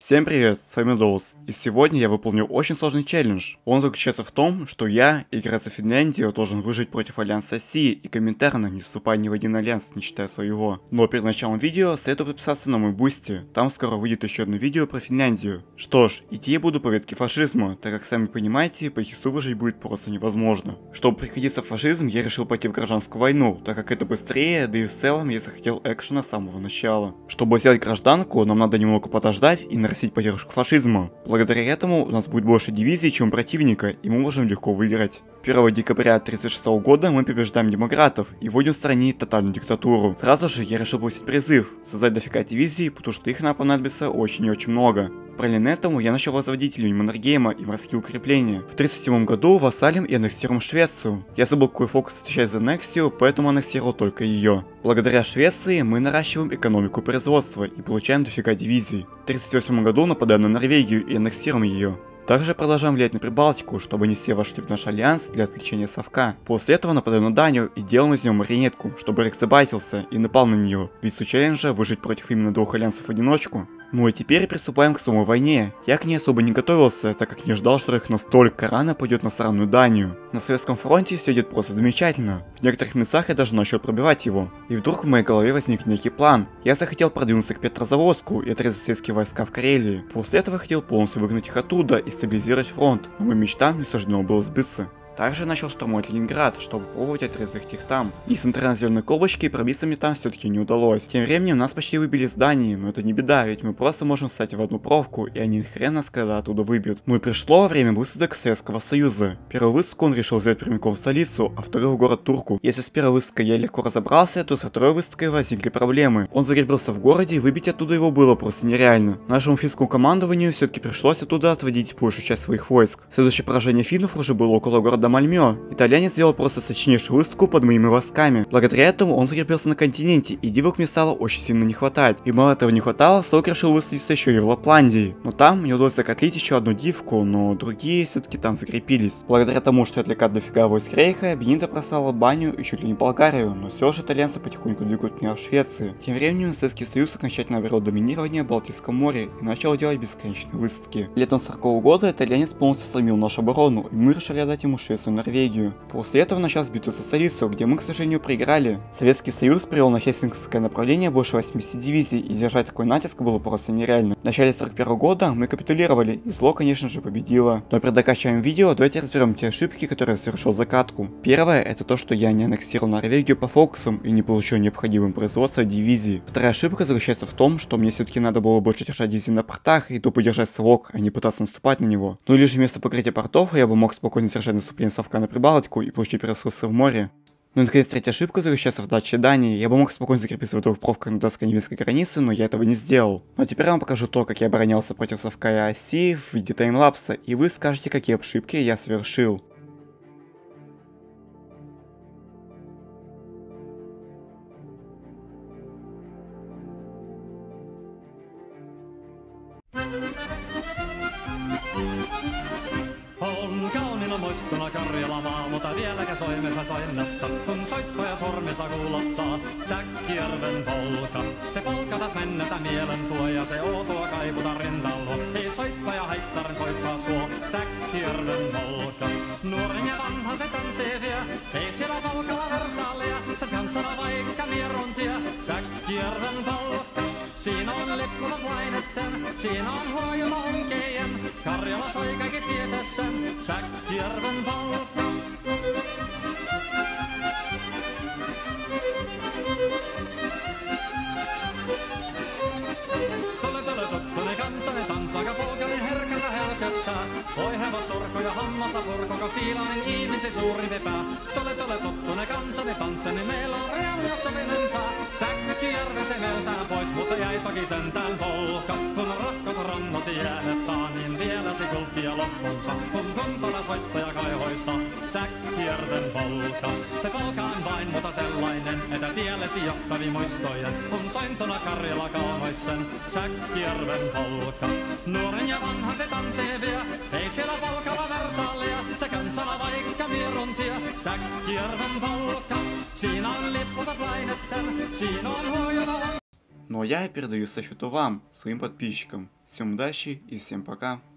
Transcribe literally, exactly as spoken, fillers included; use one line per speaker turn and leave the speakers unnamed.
Всем привет, с вами Доус, и сегодня я выполню очень сложный челлендж. Он заключается в том, что я, играя за Финляндию, должен выжить против Альянса России и комментарно не вступая ни в один альянс, не считая своего. Но перед началом видео советую подписаться на мой бусти, там скоро выйдет еще одно видео про Финляндию. Что ж, идти я буду по ветке фашизма, так как сами понимаете, по ХИСу выжить будет просто невозможно. Чтобы прекратиться в фашизм, я решил пойти в гражданскую войну, так как это быстрее, да и в целом я захотел экшена с самого начала. Чтобы сделать гражданку, нам надо немного подождать и нарастить поддержку фашизма. Благодаря этому у нас будет больше дивизий, чем у противника, и мы можем легко выиграть. первого декабря тысяча девятьсот тридцать шестого года мы побеждаем демократов и вводим в стране тотальную диктатуру. Сразу же я решил бросить призыв, создать дофига дивизий, потому что их нам понадобится очень и очень много. Параллельно этому я начал возводить линию Маннергейма и морские укрепления. В тридцать седьмом году вассалим и аннексируем Швецию. Я забыл, какой фокус отвечает за аннексию, поэтому аннексировал только ее. Благодаря Швеции мы наращиваем экономику производства и получаем дофига дивизий. В тридцать восьмом году нападаем на Норвегию и аннексируем ее. Также продолжаем влиять на Прибалтику, чтобы они все вошли в наш альянс для отвлечения совка. После этого нападаем на Данию и делаем из нее марионетку, чтобы Рекс забайтился и напал на нее. Ведь суть челленджа выжить против именно двух альянсов в одиночку. Ну а теперь приступаем к самой войне. Я к ней особо не готовился, так как не ждал, что их настолько рано пойдет на сраную Данию. На Советском фронте все идет просто замечательно. В некоторых местах я даже начал пробивать его. И вдруг в моей голове возник некий план. Я захотел продвинуться к Петрозаводску и отрезать советские войска в Карелии. После этого хотел полностью выгнать их оттуда и стабилизировать фронт, но моим мечтам не суждено было сбыться. Также начал штурмовать Ленинград, чтобы попробовать отрезать их там. И с интернет-зеленой колбочки пробиться мне там все-таки не удалось. Тем временем нас почти выбили с Дании, но это не беда, ведь мы просто можем встать в одну провку, и они хрен нас когда оттуда выбьют. Ну и пришло время высадок Советского Союза. Первую высадку он решил сделать прямиком в столицу, а вторую в город Турку. Если с первой высадкой я легко разобрался, то со второй высадкой возникли проблемы. Он закрепился в городе, и выбить оттуда его было просто нереально. Нашему финскому командованию все-таки пришлось оттуда отводить большую часть своих войск. Следующее поражение финнов уже было около города Мальмё. Итальянец сделал просто сочнейшую высадку под моими войсками. Благодаря этому он закрепился на континенте, и дивок мне стало очень сильно не хватать. И мало этого не хватало, Сок решил высадиться еще и в Лапландии. Но там мне удалось закотлить еще одну дивку, но другие все-таки там закрепились. Благодаря тому, что отвлекать дофига войск Рейха, Бенита просрала Банию и чуть ли не Болгарию, но все же итальянцы потихоньку двигают меня в Швеции. Тем временем Советский Союз окончательно обрел доминирование в Балтийском море и начал делать бесконечные высадки. Летом сорокового года итальянец полностью сломил нашу оборону, и мы решили отдать ему Швецию и Норвегию. После этого началась битва за столицу, где мы, к сожалению, проиграли. Советский Союз привел на Хельсинкское направление больше восьмидесяти дивизий, и держать такой натиск было просто нереально. В начале сорок первого года мы капитулировали, и зло, конечно же, победило. Но перед окончанием видео давайте разберем те ошибки, которые я совершил за катку. Первое, это то, что я не аннексировал Норвегию по фокусам и не получил необходимым производство дивизий. Вторая ошибка заключается в том, что мне все-таки надо было больше держать дивизии на портах и тупо держать совок, а не пытаться наступать на него. Ну или же вместо покрытия портов я бы мог спокойно держать наступление совка на Прибалтику и получить ресурсы в море. Ну и наконец третья ошибка заключается в даче Дании. Я бы мог спокойно закрепиться в двух провках на датско-немецкой границе, но я этого не сделал. Но теперь я вам покажу то, как я оборонялся против совка и оси в виде таймлапса, и вы скажете, какие ошибки я совершил.
On kauniina muistona Karjala maa, mutta vieläkä soimessa soinnatta, kun soittoja sormissa kuulot saa. Säkkijärven polka, se polka taas mennätä mielen tuo, ja se outoa kaiputa rintallo. Ei soittaja haittarin soittaa suo, Säkkijärven polka. Nuoren ja vanha se tanssii vie, ei siellä polkalla vertaalia, sen kanssana vaikka mieruntia, Säkkijärven polka. Siinä on lippunas lainetten, siinä on huojuma onkejen, Karjala soi kaikki tietässä, Säkkijärven polka. Tule tule tottune kansane tansaka polkanen herkänsä helköttää. Oi hevos surku ja hammasa purkoko siilainen ihmisi suurin pepää. Tule tule tottune kansane tanssani meillä on reuna sopinen saa. Säkkijärven se meltää pois, mutta jäi toki sentään polka. Kun rakkot rannot jäädetään, niin vielä se kulttia loppunsa. Kun kuntona soittaja kaihoissa, Säkkijärven polka. Se polka on vain mutta sellainen, että tiellesi johtavi muistojen. Kun sointona Karjala kaunoisen, Säkkijärven polka. Nuoren ja vanha se tanssii vie, ei siellä polkalla vertaalia. Se kansana vaikka mieruntia, Säkkijärven polka. Siinä on lipputas lainetten, siinä on huojona.
Ну а я передаю эстафету вам, своим подписчикам. Всем удачи и всем пока.